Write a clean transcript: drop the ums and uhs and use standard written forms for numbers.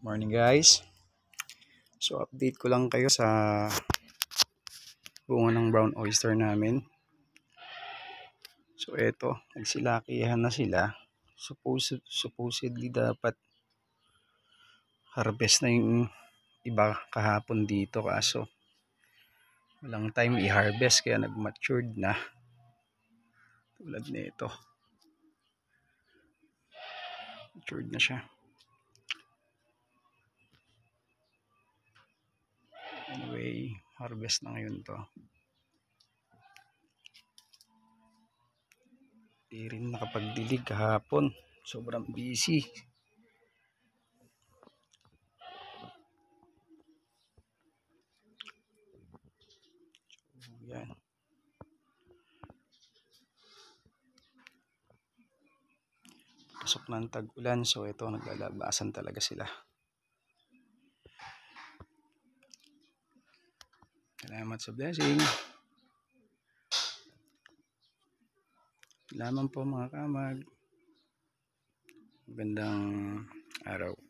Morning guys. So update ko lang kayo sa bunga ng brown oyster namin. So eto, nagsilakihan na sila. Supposedly dapat harvest na yung iba kahapon dito, kaso walang time i-harvest kaya nag-matured na. Tulad nito. Matured na siya. Anyway, harvest na ngayon to. Di rin nakapagdilig kahapon. Sobrang busy. Yan. Pasok ng tag-ulan, so ito naglalabasan talaga sila. Salamat sa blessing. Salamat po mga kamag. Magandang araw.